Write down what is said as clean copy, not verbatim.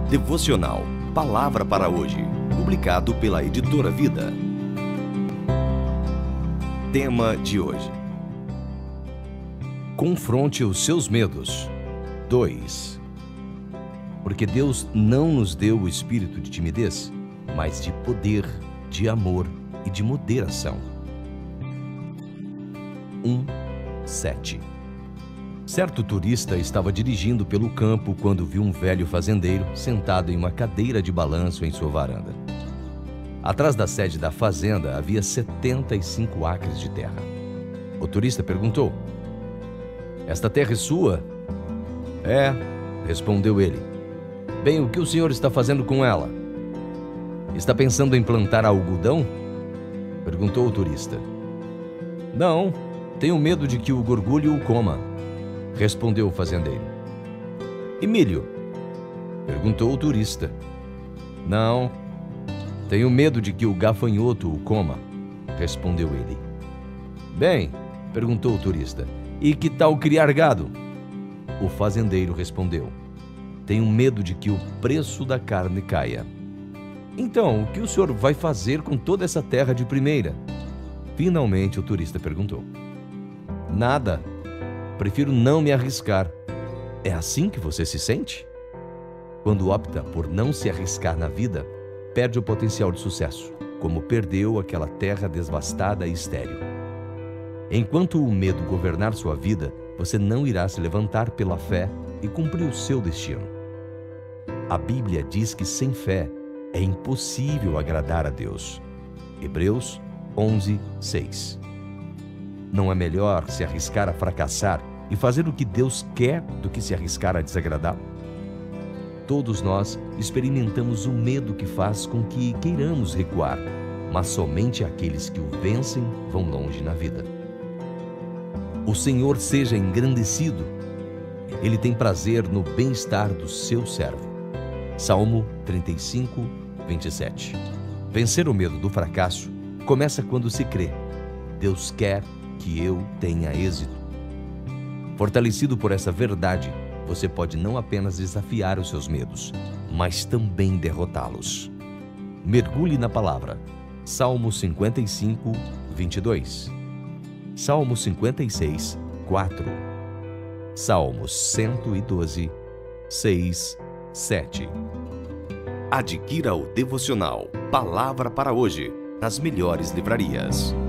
Devocional Palavra para hoje, publicado pela Editora Vida. Tema de hoje: confronte os seus medos. 2. Porque Deus não nos deu o espírito de timidez, mas de poder, de amor e de moderação. 1:7. Certo turista estava dirigindo pelo campo quando viu um velho fazendeiro sentado em uma cadeira de balanço em sua varanda. Atrás da sede da fazenda havia 75 acres de terra. O turista perguntou: "Esta terra é sua?" "É", respondeu ele. "Bem, o que o senhor está fazendo com ela?" "Está pensando em plantar algodão?" perguntou o turista. "Não, tenho medo de que o gorgulho o coma", respondeu o fazendeiro. "E milho?" perguntou o turista. "Não, tenho medo de que o gafanhoto o coma", respondeu ele. "Bem", perguntou o turista, "e que tal criar gado?" O fazendeiro respondeu: "Tenho medo de que o preço da carne caia." "Então, o que o senhor vai fazer com toda essa terra de primeira?" Finalmente o turista perguntou. "Nada. Prefiro não me arriscar." "É assim que você se sente?" Quando opta por não se arriscar na vida, perde o potencial de sucesso, como perdeu aquela terra devastada e estéril. Enquanto o medo governar sua vida, você não irá se levantar pela fé e cumprir o seu destino. A Bíblia diz que sem fé é impossível agradar a Deus. Hebreus 11:6. Não é melhor se arriscar a fracassar e fazer o que Deus quer do que se arriscar a desagradá-lo? Todos nós experimentamos o medo que faz com que queiramos recuar, mas somente aqueles que o vencem vão longe na vida. O Senhor seja engrandecido. Ele tem prazer no bem-estar do seu servo. Salmo 35:27. Vencer o medo do fracasso começa quando se crê: Deus quer que eu tenha êxito. Fortalecido por essa verdade, você pode não apenas desafiar os seus medos, mas também derrotá-los. Mergulhe na palavra. Salmo 55:22. Salmo 56:4. Salmos 112:6-7. Adquira o devocional Palavra para hoje nas melhores livrarias.